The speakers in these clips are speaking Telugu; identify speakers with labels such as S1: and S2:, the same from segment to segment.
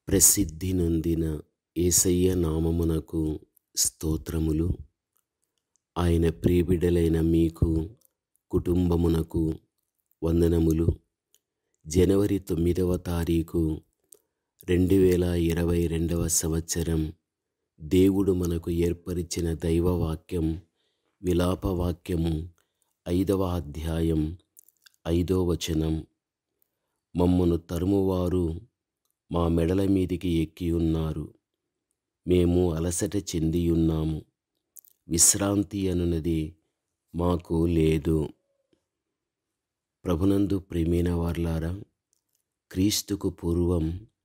S1: ప్రసిద్ధి నొందిన యేసయ్య నామమునకు స్తోత్రములు. ఆయన ప్రియబిడ్డలైన మీకు కుటుంబమునకు వందనములు. జనవరి 9వ తారీఖు 2022 సంవత్సరం దేవుడు మనకు ఏర్పరిచిన దైవవాక్యం విలాపవాక్యము 5వ అధ్యాయం 5వ వచనం. మమ్మను తరుమువారు మా మెడల మీదికి ఎక్కియున్నారు, మేము అలసట చెందియున్నాము, విశ్రాంతి అనునది మాకు లేదు. ప్రభునందు ప్రియమైన వారలారా, క్రీస్తుకు పూర్వం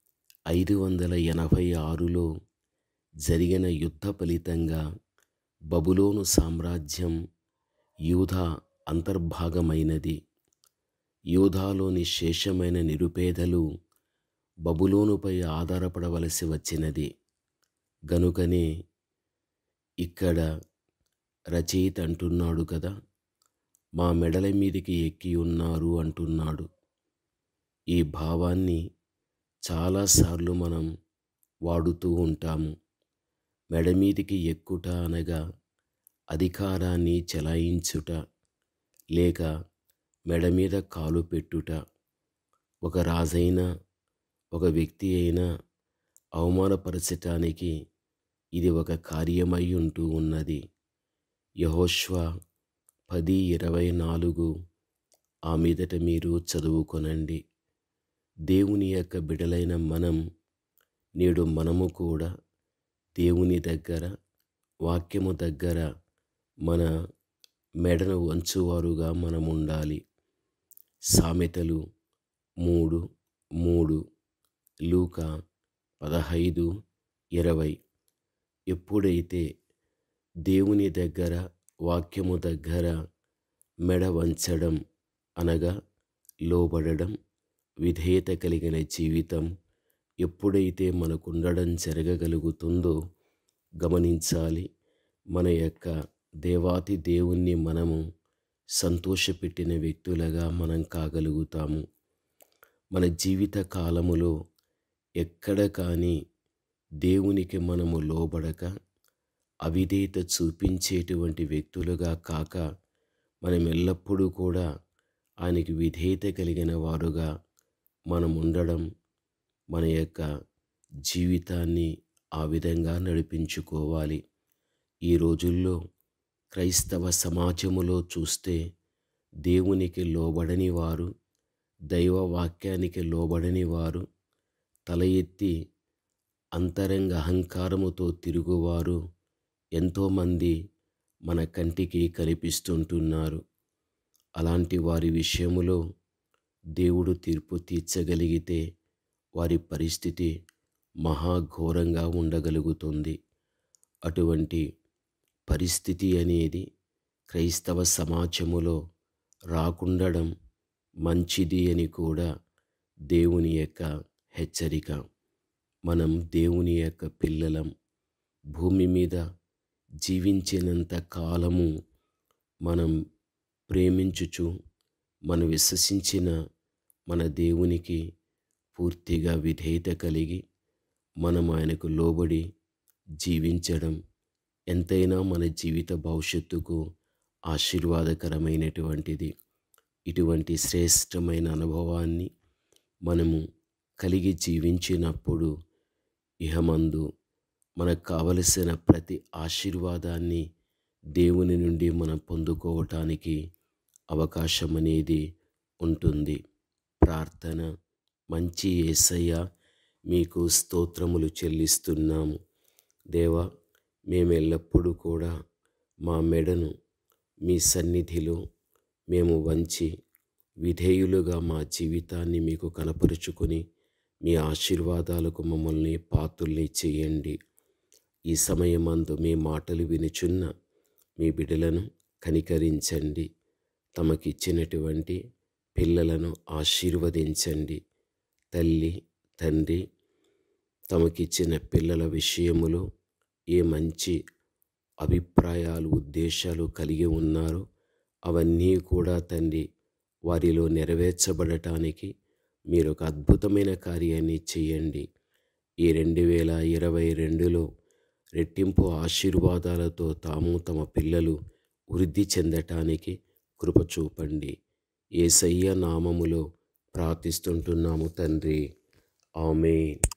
S1: 586లో జరిగిన యుద్ధ ఫలితంగా బబులోను సామ్రాజ్యం యూదా అంతర్భాగమైనది. యూదాలోని శేషమైన నిరుపేదలు బబులోనుపై ఆధారపడవలసి వచ్చినది. గనుకనే ఇక్కడ రచయిత అంటున్నాడు కదా, మా మెడల మీదికి ఎక్కి ఉన్నారు అంటున్నాడు. ఈ భావాన్ని చాలాసార్లు మనం వాడుతూ ఉంటాము. మెడ మీదికి ఎక్కుట అనగా అధికారాన్ని చెలాయించుట, లేక మెడ మీద కాలు పెట్టుట. ఒక రాజైనా ఒక వ్యక్తి అయినా అవమానపరచటానికి ఇది ఒక కార్యమై ఉంటూ ఉన్నది. యెహోషువ 10:24 ఆ మీదట మీరు చదువుకొనండి. దేవుని యొక్క బిడలైన నేడు మనము కూడా దేవుని దగ్గర, వాక్యము దగ్గర మన మెడను వంచువారుగా మనముండాలి. సామెతలు 3:3, లూకా 15:20. ఎప్పుడైతే దేవుని దగ్గర, వాక్యము దగ్గర మెడ వంచడం అనగా లోబడడం, విధేయత కలిగిన జీవితం ఎప్పుడైతే మనకుండడం జరగగలుగుతుందో గమనించాలి. మన యొక్క దేవాతి దేవుణ్ణి మనము సంతోషపెట్టిన వ్యక్తులుగా మనం కాగలుగుతాము. మన జీవిత కాలములో ఎక్కడ కానీ దేవునికి మనము లోబడక అవిధేయత చూపించేటువంటి వ్యక్తులుగా కాక, మనం ఎల్లప్పుడూ కూడా ఆయనకి విధేయత కలిగిన వారుగా మనం ఉండడం, మన యొక్క జీవితాన్ని ఆ విధంగా నడిపించుకోవాలి. ఈ రోజుల్లో క్రైస్తవ సమాజములో చూస్తే దేవునికి లోబడని వారు, దైవ వాక్యానికి లోబడని వారు, తల ఎత్తి అంతరంగ అహంకారముతో తిరుగువారు ఎంతోమంది మన కంటికి కనిపిస్తుంటున్నారు. అలాంటి వారి విషయములో దేవుడు తీర్పు తీర్చగలిగితే వారి పరిస్థితి మహాఘోరంగా ఉండగలుగుతుంది. అటువంటి పరిస్థితి అనేది క్రైస్తవ సమాజములో రాకుండడం మంచిది అని కూడా దేవుని యొక్క హెచ్చరిక. మనం దేవుని యొక్క పిల్లలం. భూమి మీద జీవించినంత కాలము మనం ప్రేమించుచు, మనం విశ్వసించిన మన దేవునికి పూర్తిగా విధేయత కలిగి మనం ఆయనకు లోబడి జీవించడం ఎంతైనా మన జీవిత భవిష్యత్తుకు ఆశీర్వాదకరమైనటువంటిది. ఇటువంటి శ్రేష్టమైన అనుభవాన్ని మనము కలిగి జీవించినప్పుడు ఇహమందు మనకు కావలసిన ప్రతి ఆశీర్వాదాన్ని దేవుని నుండి మనం పొందుకోవటానికి అవకాశం అనేది ఉంటుంది. ప్రార్థన. మంచి యేసయ్య, మీకు స్తోత్రములు చెల్లిస్తున్నాము. దేవా, మేము ఎల్లప్పుడూ కూడా మా మెడను మీ సన్నిధిలో మేము వంచి విధేయులుగా మా జీవితాన్ని మీకు కనపరుచుకొని మీ ఆశీర్వాదాలకు మమ్మల్ని పాత్రుల్ని చేయండి. ఈ సమయమందు మీ మాటలు వినుచున్న మీ బిడ్డలను కనికరించండి. తమకిచ్చినటువంటి పిల్లలను ఆశీర్వదించండి. తల్లి, తండ్రి తమకిచ్చిన పిల్లల విషయములో ఏ మంచి అభిప్రాయాలు, ఉద్దేశాలు కలిగి ఉన్నారో అవన్నీ కూడా తండ్రి వారిలో నెరవేర్చబడటానికి మీరు ఒక అద్భుతమైన కార్యాన్ని చేయండి. ఈ 2022లో రెట్టింపు ఆశీర్వాదాలతో తాము తమ పిల్లలు వృద్ధి చెందటానికి కృప చూపండి. యేసయ్య నామములో ప్రార్థిస్తుంటున్నాము తండ్రి. ఆమేన్.